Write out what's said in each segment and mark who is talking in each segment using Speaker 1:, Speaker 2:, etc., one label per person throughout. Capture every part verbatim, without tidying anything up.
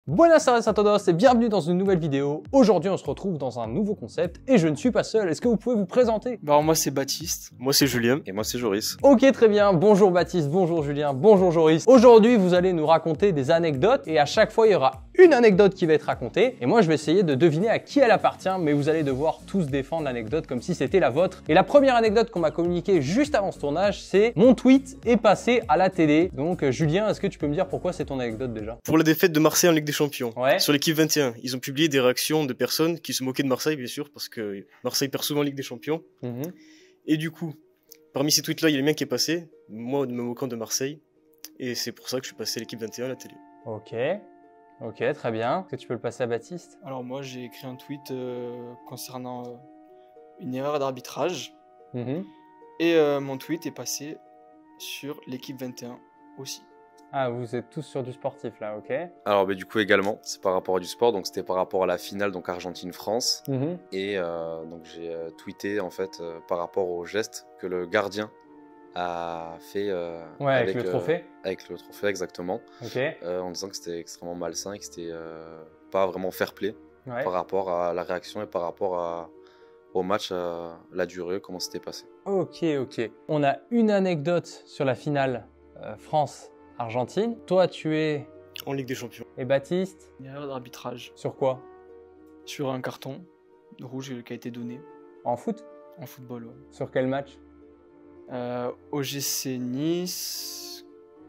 Speaker 1: Buenas tardes a todos et bienvenue dans une nouvelle vidéo. Aujourd'hui on se retrouve dans un nouveau concept et je ne suis pas seul. Est-ce que vous pouvez vous présenter?
Speaker 2: Bah alors moi c'est Baptiste.
Speaker 3: Moi c'est Julien.
Speaker 4: Et moi c'est Joris.
Speaker 1: Ok, très bien. Bonjour Baptiste, bonjour Julien, bonjour Joris. Aujourd'hui vous allez nous raconter des anecdotes et à chaque fois il y aura une anecdote qui va être racontée et moi je vais essayer de deviner à qui elle appartient, mais vous allez devoir tous défendre l'anecdote comme si c'était la vôtre. Et la première anecdote qu'on m'a communiquée juste avant ce tournage, c'est mon tweet est passé à la télé. Donc euh, Julien, est-ce que tu peux me dire pourquoi c'est ton anecdote déjà?
Speaker 3: Pour la défaite de Marseille en Ligue des Champions,
Speaker 1: Ouais.
Speaker 3: sur l'équipe vingt et un, ils ont publié des réactions de personnes qui se moquaient de Marseille, bien sûr, parce que Marseille perd souvent en Ligue des Champions.
Speaker 1: Mhm.
Speaker 3: Et du coup, parmi ces tweets-là, il y a le mien qui est passé, moi me moquant de Marseille, et c'est pour ça que je suis passé à l'équipe vingt et un à la télé.
Speaker 1: Ok, ok, très bien. Est-ce que tu peux le passer à Baptiste?
Speaker 2: Alors moi j'ai écrit un tweet euh, concernant euh, une erreur d'arbitrage
Speaker 1: Mhm.
Speaker 2: et euh, mon tweet est passé sur l'équipe vingt et un aussi.
Speaker 1: Ah, vous êtes tous sur du sportif là, ok.
Speaker 4: Alors bah, du coup également, c'est par rapport à du sport, donc c'était par rapport à la finale, donc Argentine-France.
Speaker 1: Mhm.
Speaker 4: Et euh, donc j'ai euh, tweeté en fait euh, par rapport au geste que le gardien a fait euh,
Speaker 1: Ouais, avec, le trophée.
Speaker 4: euh, avec le trophée exactement,
Speaker 1: Ok.
Speaker 4: euh, en disant que c'était extrêmement malsain et que c'était euh, pas vraiment fair play
Speaker 1: Ouais.
Speaker 4: par rapport à la réaction et par rapport à, au match, à la durée, comment c'était passé.
Speaker 1: Ok, ok. On a une anecdote sur la finale euh, France-Argentine. Toi, tu es...
Speaker 3: En Ligue des Champions.
Speaker 1: Et Baptiste,
Speaker 2: Une erreur d'arbitrage
Speaker 1: sur quoi?
Speaker 2: sur un carton rouge qui a été donné
Speaker 1: En foot?
Speaker 2: en football. Ouais.
Speaker 1: Sur quel match?
Speaker 2: Euh, O G C Nice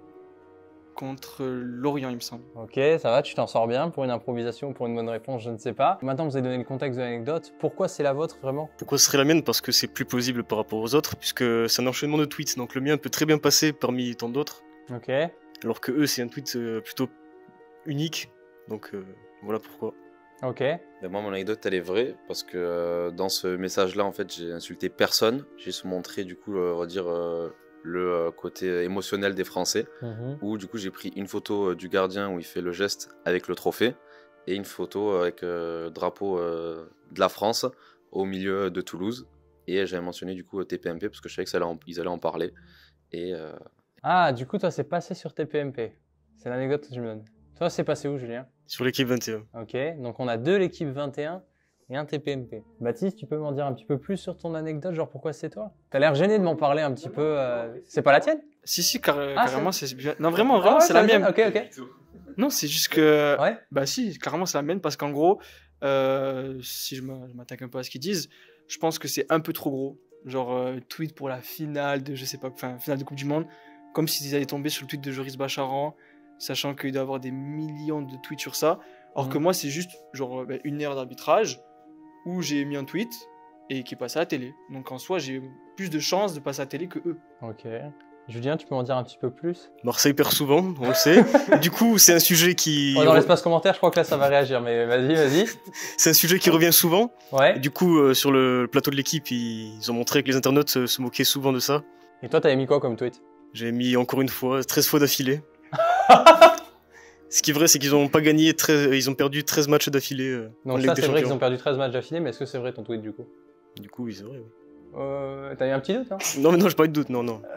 Speaker 2: contre Lorient il me semble.
Speaker 1: Ok, ça va, tu t'en sors bien pour une improvisation ou pour une bonne réponse, je ne sais pas. Maintenant, vous avez donné le contexte de l'anecdote. Pourquoi c'est la vôtre, vraiment?
Speaker 3: Pourquoi ce serait la mienne? Parce que c'est plus plausible par rapport aux autres, puisque c'est un enchaînement de tweets, donc le mien peut très bien passer parmi tant d'autres,
Speaker 1: Ok.
Speaker 3: alors que eux c'est un tweet euh, plutôt unique, donc euh, voilà pourquoi.
Speaker 1: Ok.
Speaker 4: Mais moi, mon anecdote, elle est vraie parce que euh, dans ce message-là, en fait, j'ai insulté personne. J'ai montré, du coup, euh, on va dire, euh, le euh, côté émotionnel des Français.
Speaker 1: Mhm.
Speaker 4: Où, du coup, j'ai pris une photo euh, du gardien où il fait le geste avec le trophée et une photo avec euh, le drapeau euh, de la France au milieu de Toulouse. Et j'avais mentionné, du coup, T P M P parce que je savais qu'ils allaient, allaient en parler. Et euh,
Speaker 1: Ah, du coup, toi, c'est passé sur T P M P. C'est l'anecdote que tu me donnes. Toi, c'est passé où, Julien?
Speaker 3: Sur l'équipe vingt et un.
Speaker 1: Ok, donc on a deux l'équipe vingt et un et un T P M P. Baptiste, tu peux m'en dire un petit peu plus sur ton anecdote, genre pourquoi c'est toi? T'as l'air gêné de m'en parler un petit peu. euh, C'est pas la tienne?
Speaker 2: Si si car-
Speaker 1: Ah,
Speaker 2: carrément
Speaker 1: c'est-
Speaker 2: c'est bien. Non vraiment vraiment
Speaker 1: Ah ouais,
Speaker 2: c'est la
Speaker 1: tienne.
Speaker 2: mienne.
Speaker 1: Ok, ok.
Speaker 2: Non c'est juste que
Speaker 1: Ouais.
Speaker 2: bah si carrément c'est la mienne parce qu'en gros euh, si je me- je m'attaque un peu à ce qu'ils disent, je pense que c'est un peu trop gros. Genre euh, tweet pour la finale de je sais pas enfin finale de Coupe du Monde, comme s'ils allaient tomber sur le tweet de Joris Bacharan, sachant qu'il doit y avoir des millions de tweets sur ça. Alors
Speaker 1: Mhm.
Speaker 2: que moi c'est juste genre bah, une erreur d'arbitrage où j'ai mis un tweet et qui est passé à la télé. Donc en soi j'ai plus de chances de passer à la télé que eux.
Speaker 1: Ok. Julien, tu peux m'en dire un petit peu plus?
Speaker 3: Marseille perd souvent, on le sait. Du coup, c'est un sujet qui...
Speaker 1: Ouais, dans l'espace commentaire, je crois que là, ça va réagir, mais vas-y, vas-y.
Speaker 3: C'est un sujet qui revient souvent.
Speaker 1: Ouais.
Speaker 3: Du coup, euh, sur le plateau de l'équipe, ils ont montré que les internautes se, se moquaient souvent de ça.
Speaker 1: Et toi, t'avais mis quoi comme tweet?
Speaker 3: J'ai mis encore une fois, treize fois d'affilée. Ce qui est vrai, c'est qu'ils ont pas gagné, treize, ils ont perdu treize matchs d'affilée euh, en
Speaker 1: Donc
Speaker 3: Ligue
Speaker 1: ça,
Speaker 3: des
Speaker 1: c'est vrai qu'ils
Speaker 3: Champions.
Speaker 1: ont perdu treize matchs d'affilée, mais est-ce que c'est vrai ton tweet du coup?
Speaker 3: Du coup, oui, c'est vrai. Oui.
Speaker 1: Euh, T'as eu un petit doute, hein?
Speaker 3: Non, mais non, j'ai pas eu de doute, non, non.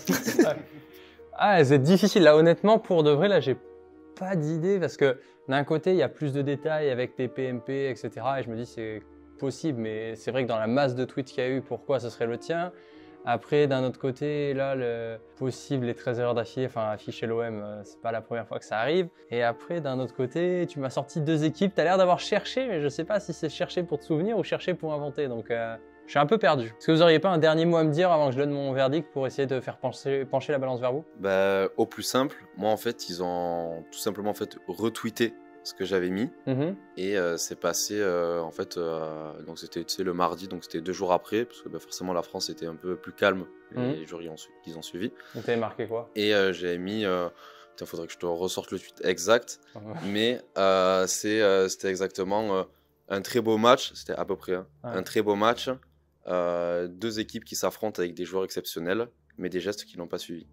Speaker 1: Ah, c'est difficile. Là, honnêtement, pour de vrai, là, j'ai pas d'idée parce que d'un côté, il y a plus de détails avec tes P M P, et cetera. Et je me dis, c'est possible, mais c'est vrai que dans la masse de tweets qu'il y a eu, pourquoi ce serait le tien? Après, d'un autre côté, là, le possible, les treize erreurs d'affilée, enfin, afficher l'O M, euh, c'est pas la première fois que ça arrive. Et après, d'un autre côté, tu m'as sorti deux équipes. T'as l'air d'avoir cherché, mais je sais pas si c'est chercher pour te souvenir ou chercher pour inventer. Donc, euh, je suis un peu perdu. Est-ce que vous auriez pas un dernier mot à me dire avant que je donne mon verdict pour essayer de faire pencher, pencher la balance vers vous?
Speaker 4: bah, au plus simple, moi, en fait, ils ont tout simplement en fait, retweeté ce que j'avais mis.
Speaker 1: Mhm.
Speaker 4: Et euh, c'est passé, euh, en fait, euh, donc c'était tu sais, le mardi, donc c'était deux jours après, parce que bah, forcément la France était un peu plus calme les
Speaker 1: Mhm.
Speaker 4: jours qui ont, su- qu'ils ont suivi.
Speaker 1: Donc, t'avais marqué quoi?
Speaker 4: Et euh, j'avais mis, euh, il faudrait que je te ressorte le tweet exact, mais euh, c'est, euh, c'était exactement euh, un très beau match, c'était à peu près hein,
Speaker 1: Ouais.
Speaker 4: un très beau match, euh, deux équipes qui s'affrontent avec des joueurs exceptionnels, mais des gestes qui n'ont pas suivi.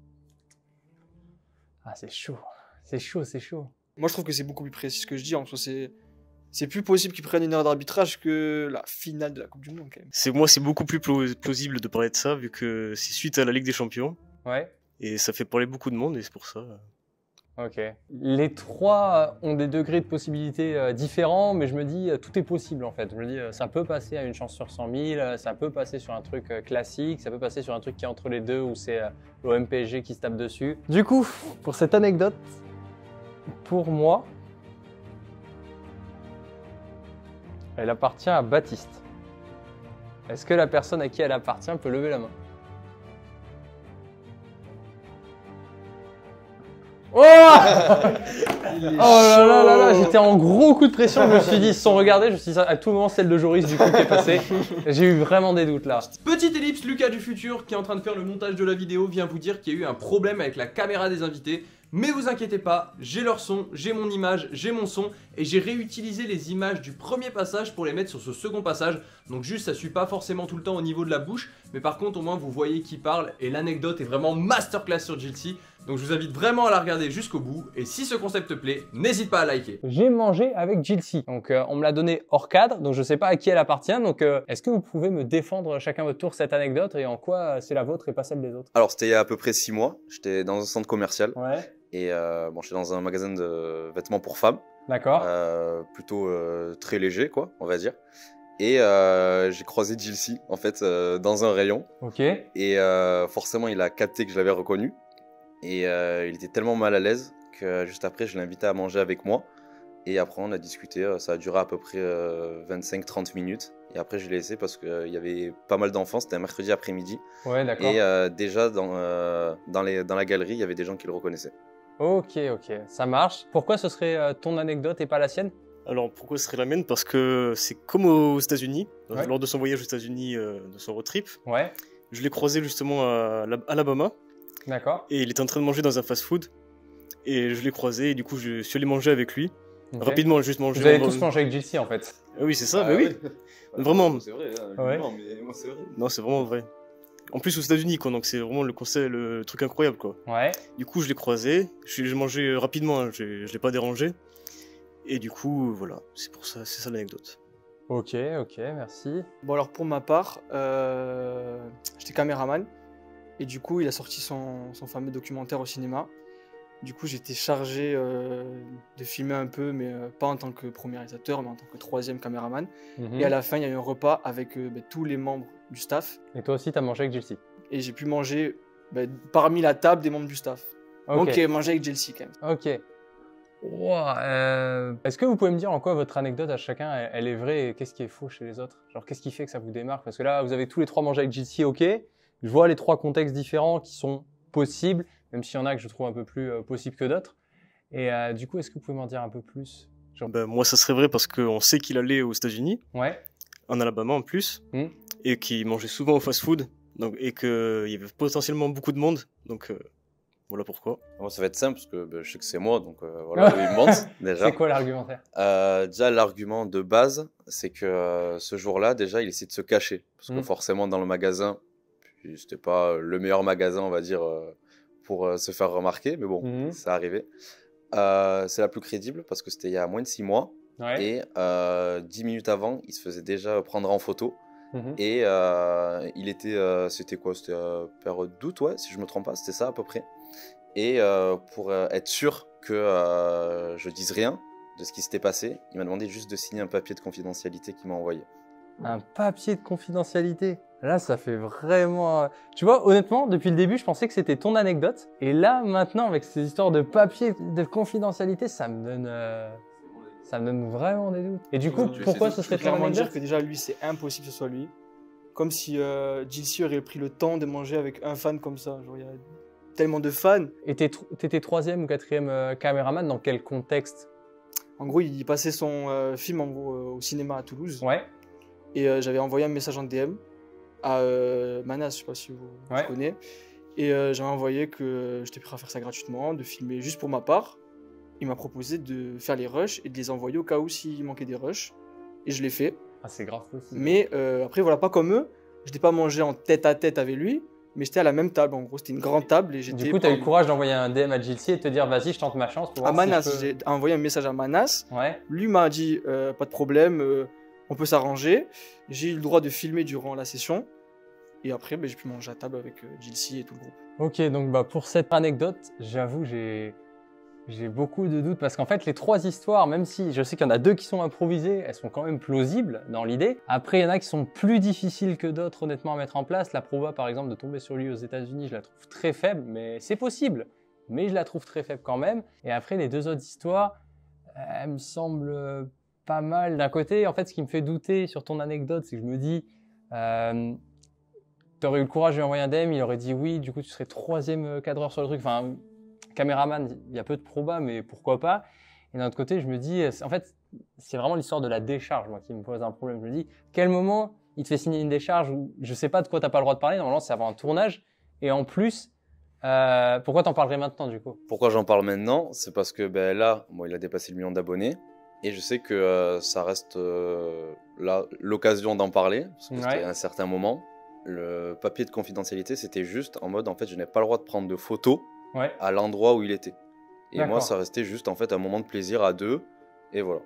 Speaker 1: Ah, c'est chaud. C'est chaud, c'est chaud.
Speaker 2: Moi, je trouve que c'est beaucoup plus précis ce que je dis. En soi, c'est c'est plus possible qu'ils prennent une erreur d'arbitrage que la finale de la Coupe du Monde, quand même.
Speaker 3: C'est, moi, c'est beaucoup plus plau- plausible de parler de ça, vu que c'est suite à la Ligue des Champions.
Speaker 1: Ouais.
Speaker 3: Et ça fait parler beaucoup de monde, et c'est pour ça. euh,
Speaker 1: Ok. Les trois ont des degrés de possibilité euh, différents, mais je me dis, euh, tout est possible en fait. Je me dis, euh, ça peut passer à une chance sur cent mille, euh, ça peut passer sur un truc euh, classique, ça peut passer sur un truc qui est entre les deux, où c'est euh, l'O M P S G qui se tape dessus. Du coup, pour cette anecdote, pour moi, elle appartient à Baptiste. Est-ce que la personne à qui elle appartient peut lever la main? Oh, oh là là là là, j'étais en gros coup de pression, je me suis dit, sans regarder, je me suis dit, à tout moment, celle de Joris du coup qui est passée. J'ai eu vraiment des doutes là.
Speaker 5: Petite ellipse, Lucas du futur, qui est en train de faire le montage de la vidéo, vient vous dire qu'il y a eu un problème avec la caméra des invités. Mais vous inquiétez pas, j'ai leur son, j'ai mon image, j'ai mon son, et j'ai réutilisé les images du premier passage pour les mettre sur ce second passage. Donc juste, ça suit pas forcément tout le temps au niveau de la bouche, mais par contre au moins vous voyez qui parle, et l'anecdote est vraiment masterclass sur Jilcy. Donc je vous invite vraiment à la regarder jusqu'au bout, et si ce concept te plaît, n'hésite pas à liker.
Speaker 1: J'ai mangé avec Jilcy, donc euh, on me l'a donné hors cadre, donc je sais pas à qui elle appartient, donc euh, est-ce que vous pouvez me défendre chacun votre tour cette anecdote, et en quoi euh, c'est la vôtre et pas celle des autres?
Speaker 4: Alors, c'était il y a à peu près six mois. J'étais dans un centre commercial.
Speaker 1: Ouais,
Speaker 4: Et euh, bon, j'étais dans un magasin de vêtements pour femmes.
Speaker 1: d'accord.
Speaker 4: Euh, plutôt euh, très léger, quoi, on va dire. Et euh, j'ai croisé Jilcy, en fait, euh, dans un rayon.
Speaker 1: Ok.
Speaker 4: Et euh, forcément, il a capté que je l'avais reconnu. Et euh, il était tellement mal à l'aise que juste après, je l'ai invité à manger avec moi. Et après, on a discuté. Ça a duré à peu près euh, vingt-cinq trente minutes. Et après, je l'ai laissé parce qu'il euh, y avait pas mal d'enfants. C'était un mercredi après-midi.
Speaker 1: Ouais, d'accord.
Speaker 4: Et euh, déjà, dans, euh, dans, les, dans la galerie, il y avait des gens qui le reconnaissaient.
Speaker 1: Ok, ok, ça marche. Pourquoi ce serait euh, ton anecdote et pas la sienne?
Speaker 3: Alors pourquoi ce serait la mienne? Parce que c'est comme aux États-Unis,
Speaker 1: Ouais.
Speaker 3: lors de son voyage aux États-Unis, euh, de son road trip.
Speaker 1: Ouais,
Speaker 3: Je l'ai croisé justement à Ala- Alabama
Speaker 1: d'accord.
Speaker 3: et il était en train de manger dans un fast-food. Et je l'ai croisé et du coup je suis allé manger avec lui.
Speaker 1: Ok.
Speaker 3: Rapidement, juste manger.
Speaker 1: Vous avez
Speaker 3: en-
Speaker 1: tous mangé avec Jilcy en fait.
Speaker 3: Ah oui, c'est ça, mais oui. Vraiment.
Speaker 4: C'est vrai, hein,
Speaker 1: Ouais.
Speaker 4: non, mais moi, c'est vrai.
Speaker 3: Non, c'est vraiment vrai. En plus aux États-Unis, quoi, donc c'est vraiment le conseil, le truc incroyable, quoi.
Speaker 1: Ouais.
Speaker 3: Du coup, je l'ai croisé, je- j'ai mangé rapidement, hein, j'ai- je l'ai pas dérangé. Et du coup, voilà, c'est pour ça, c'est ça l'anecdote.
Speaker 1: Ok, ok, merci.
Speaker 2: Bon, alors pour ma part, euh, j'étais caméraman. Et du coup, il a sorti son, son fameux documentaire au cinéma. Du coup, j'étais chargé euh, de filmer un peu, mais euh, pas en tant que premier réalisateur, mais en tant que troisième caméraman.
Speaker 1: Mhm.
Speaker 2: Et à la fin, il y a eu un repas avec euh, bah, tous les membres du staff.
Speaker 1: Et toi aussi, t'as mangé avec Jilcy.
Speaker 2: Et j'ai pu manger bah, parmi la table des membres du staff.
Speaker 1: Ok.
Speaker 2: Donc, euh, manger avec Jilcy quand même.
Speaker 1: Ok. Ouah, euh, Est-ce que vous pouvez me dire en quoi votre anecdote à chacun, elle, elle est vraie et qu'est-ce qui est faux chez les autres? Genre, qu'est-ce qui fait que ça vous démarque? Parce que là, vous avez tous les trois mangé avec Jilcy, ok. Je vois les trois contextes différents qui sont possibles, même s'il y en a que je trouve un peu plus euh, possibles que d'autres. Et euh, du coup, est-ce que vous pouvez m'en dire un peu plus? Genre...
Speaker 3: Ben, moi, ça serait vrai parce qu'on sait qu'il allait aux États-Unis,
Speaker 1: Ouais.
Speaker 3: en Alabama en plus,
Speaker 1: Mm.
Speaker 3: et qu'il mangeait souvent au fast-food, donc et qu'il y avait potentiellement beaucoup de monde, donc euh, voilà pourquoi.
Speaker 4: Moi, ça va être simple parce que bah, je sais que c'est moi, donc euh, voilà où il me monte déjà.
Speaker 1: C'est quoi l'argumentaire?
Speaker 4: Euh, déjà, l'argument de base, c'est que euh, ce jour-là, déjà, il essaie de se cacher. Parce que
Speaker 1: Mm.
Speaker 4: forcément, dans le magasin, puis c'était pas le meilleur magasin, on va dire, euh, pour euh, se faire remarquer, mais bon,
Speaker 1: Mhm.
Speaker 4: ça arrivait. Euh, c'est la plus crédible parce que c'était il y a moins de six mois.
Speaker 1: Ouais.
Speaker 4: Et euh, dix minutes avant, il se faisait déjà prendre en photo.
Speaker 1: Mhm.
Speaker 4: Et euh, il était, euh, c'était quoi? C'était euh, période d'août, ouais, si je me trompe pas, c'était ça à peu près. Et euh, pour euh, être sûr que euh, je dise rien de ce qui s'était passé, il m'a demandé juste de signer un papier de confidentialité qu'il m'a envoyé.
Speaker 1: Un papier de confidentialité. Là, ça fait vraiment... Tu vois, honnêtement, depuis le début, je pensais que c'était ton anecdote. Et là, maintenant, avec ces histoires de papier de confidentialité, ça me donne... euh, Ça me donne vraiment des doutes. Et du coup,
Speaker 4: Tu- tu
Speaker 1: pourquoi
Speaker 4: sais,
Speaker 1: ce
Speaker 2: Je
Speaker 1: serait
Speaker 2: peux
Speaker 1: ton
Speaker 2: clairement dire
Speaker 1: anecdote?
Speaker 2: que déjà, lui, c'est impossible que ce soit lui. Comme si euh, Jilcy aurait pris le temps de manger avec un fan comme ça. Genre, il y a tellement de fans.
Speaker 1: Et t'es tr- t'étais troisième ou quatrième euh, caméraman, dans quel contexte?
Speaker 2: En gros, il passait son euh, film en gros, euh, au cinéma à Toulouse.
Speaker 1: Ouais.
Speaker 2: Et euh, j'avais envoyé un message en D M à euh, Manas, je sais pas si vous, vous
Speaker 1: Ouais.
Speaker 2: connaissez. Et euh, j'avais envoyé que j'étais prêt à faire ça gratuitement, de filmer juste pour ma part. Il m'a proposé de faire les rushs et de les envoyer au cas où s'il manquait des rushs. Et je l'ai fait.
Speaker 1: Ah, c'est grave possible.
Speaker 2: Mais euh, après, voilà, pas comme eux. Je n'étais pas mangé en tête à tête avec lui, mais j'étais à la même table. En gros, c'était une grande table et j'étais.
Speaker 1: Du coup, t'as eu le courage d'envoyer un D M à Jilcy et de te dire, vas-y, je tente ma chance pour
Speaker 2: À
Speaker 1: voir
Speaker 2: Manas,
Speaker 1: si je peux...
Speaker 2: j'ai envoyé un message à Manas.
Speaker 1: Ouais.
Speaker 2: Lui m'a dit euh, pas de problème, euh, on peut s'arranger. J'ai eu le droit de filmer durant la session. Et après, ben, j'ai pu manger à table avec euh, Jilcy et tout le groupe.
Speaker 1: Ok, donc bah, pour cette anecdote, j'avoue, j'ai J'ai beaucoup de doutes parce qu'en fait, les trois histoires, même si je sais qu'il y en a deux qui sont improvisées, elles sont quand même plausibles dans l'idée. Après, il y en a qui sont plus difficiles que d'autres, honnêtement, à mettre en place. La proba, par exemple, de tomber sur lui aux États-Unis, je la trouve très faible, mais c'est possible. Mais je la trouve très faible quand même. Et après, les deux autres histoires, elles me semblent pas mal. D'un côté, en fait, ce qui me fait douter sur ton anecdote, c'est que je me dis, euh, t'aurais eu le courage de lui envoyer un D M, il aurait dit oui, du coup, tu serais troisième cadreur sur le truc. Enfin, caméraman, il y a peu de proba, mais pourquoi pas. Et d'un autre côté, je me dis, en fait, c'est vraiment l'histoire de la décharge, moi, qui me pose un problème. Je me dis, quel moment il te fait signer une décharge où je sais pas de quoi t'as pas le droit de parler, normalement, c'est avant un tournage. Et en plus, euh, pourquoi t'en parlerais maintenant, du coup?
Speaker 4: Pourquoi j'en parle maintenant? C'est parce que ben, là, bon, il a dépassé le million d'abonnés. Et je sais que euh, ça reste euh, là l'occasion d'en parler, parce que
Speaker 1: Ouais.
Speaker 4: c'était à un certain moment. Le papier de confidentialité, c'était juste en mode, en fait, je n'ai pas le droit de prendre de photos
Speaker 1: Ouais.
Speaker 4: à l'endroit où il était. Et moi,
Speaker 1: D'accord.
Speaker 4: ça restait juste en fait un moment de plaisir à deux, et voilà.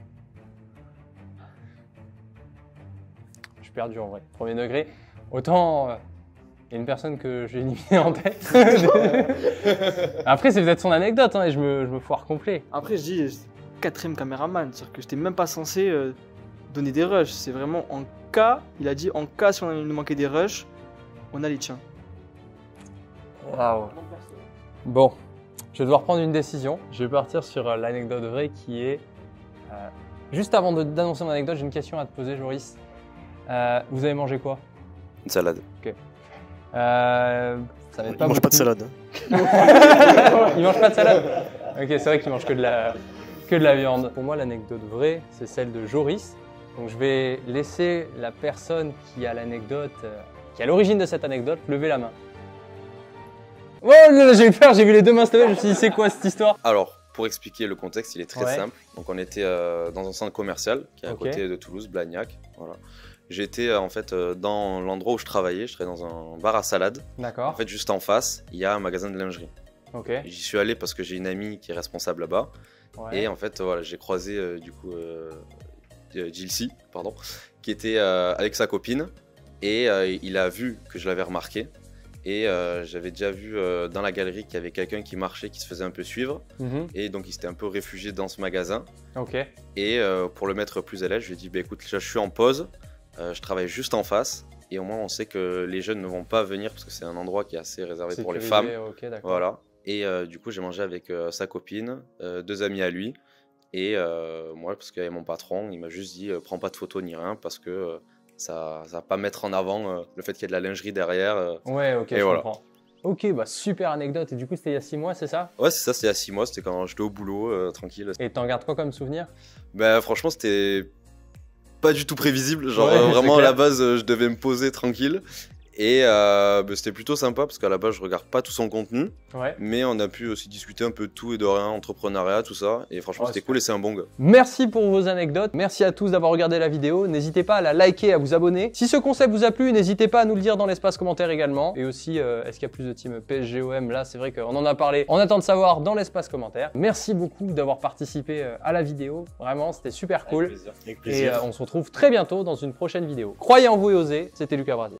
Speaker 1: Je suis perdu en vrai. Premier degré. Autant, euh, il y a une personne que j'ai éliminée en tête. Après, c'est peut-être son anecdote, hein, et je me, je me foire complet.
Speaker 2: Après, je dis quatrième caméraman, c'est-à-dire que j'étais même pas censé euh, donner des rushs. C'est vraiment en cas, il a dit en cas si on nous manquait des rushs, on a les tiens.
Speaker 1: Waouh. Bon, je vais devoir prendre une décision. Je vais partir sur euh, l'anecdote vraie qui est... euh, juste avant de- d'annoncer mon anecdote, j'ai une question à te poser, Joris. Euh, vous avez mangé quoi?
Speaker 4: Une salade.
Speaker 1: euh, Ça va être
Speaker 3: Il
Speaker 1: pas
Speaker 3: mange pas de
Speaker 1: beaucoup.
Speaker 3: salade.
Speaker 1: Il mange pas de salade? Ok, c'est vrai qu'il mange que de la, que de la viande. Pour moi, l'anecdote vraie, c'est celle de Joris. Donc je vais laisser la personne qui a l'anecdote, euh, qui est à l'origine de cette anecdote, lever la main. Oh là là, j'ai eu peur, j'ai vu les deux mains se lever, je me suis dit c'est quoi cette histoire?
Speaker 4: Alors, pour expliquer le contexte, il est très
Speaker 1: Ouais.
Speaker 4: simple. Donc, on était euh, dans un centre commercial qui est à
Speaker 1: Ok.
Speaker 4: côté de Toulouse, Blagnac. Voilà. J'étais euh, en fait euh, dans l'endroit où je travaillais. Je travaillais dans un bar à salade. En
Speaker 1: D'accord,
Speaker 4: fait, juste en face, il y a un magasin de lingerie.
Speaker 1: ok.
Speaker 4: J'y suis allé parce que j'ai une amie qui est responsable là-bas.
Speaker 1: Ouais.
Speaker 4: Et en fait, voilà, j'ai croisé euh, du coup euh, Gilsey, pardon, qui était euh, avec sa copine. Et euh, il a vu que je l'avais remarqué. Et euh, j'avais déjà vu euh, dans la galerie qu'il y avait quelqu'un qui marchait, qui se faisait un peu suivre.
Speaker 1: Mhm.
Speaker 4: Et donc, il s'était un peu réfugié dans ce magasin.
Speaker 1: Ok,
Speaker 4: Et euh, pour le mettre plus à l'aise, je lui ai dit bah, écoute, là, je suis en pause, euh, je travaille juste en face. Et au moins, on sait que les jeunes ne vont pas venir parce que c'est un endroit qui est assez réservé pour les femmes.
Speaker 1: Sécurisé, ok, d'accord.
Speaker 4: Voilà. Et euh, du coup, j'ai mangé avec euh, sa copine, euh, deux amis à lui. Et euh, moi, parce qu'il y avait mon patron, il m'a juste dit euh, prends pas de photos ni rien parce que euh, ça ne va pas mettre en avant euh, le fait qu'il y a de la lingerie derrière. euh.
Speaker 1: Ouais, ok,
Speaker 4: Et
Speaker 1: je
Speaker 4: voilà.
Speaker 1: comprends. Ok, bah super anecdote. Et du coup, c'était il y a six mois, c'est ça?
Speaker 4: Ouais, c'est ça, c'était il y a six mois, c'était quand j'étais au boulot, euh, tranquille.
Speaker 1: Et t'en gardes quoi comme souvenir?
Speaker 4: Bah, franchement, c'était pas du tout prévisible. Genre,
Speaker 1: Ouais,
Speaker 4: euh,
Speaker 1: c'est
Speaker 4: vraiment, à
Speaker 1: clair.
Speaker 4: la base, euh, je devais me poser tranquille. Et euh, bah, c'était plutôt sympa parce qu'à la base, je regarde pas tout son contenu.
Speaker 1: Ouais.
Speaker 4: Mais on a pu aussi discuter un peu de tout et de rien, entrepreneuriat, tout ça. Et franchement,
Speaker 1: Ouais,
Speaker 4: c'était
Speaker 1: super.
Speaker 4: cool et c'est un bon gars.
Speaker 1: Merci pour vos anecdotes. Merci à tous d'avoir regardé la vidéo. N'hésitez pas à la liker et à vous abonner. Si ce concept vous a plu, n'hésitez pas à nous le dire dans l'espace commentaire également. Et aussi, euh, est-ce qu'il y a plus de team P S G O M? Là, c'est vrai qu'on en a parlé. On attend de savoir dans l'espace commentaire. Merci beaucoup d'avoir participé euh, à la vidéo. Vraiment, c'était super cool.
Speaker 3: Avec
Speaker 1: Et
Speaker 3: plaisir.
Speaker 1: euh, on se retrouve très bientôt dans une prochaine vidéo. Croyez en vous et osez. C'était Lucas Brasier.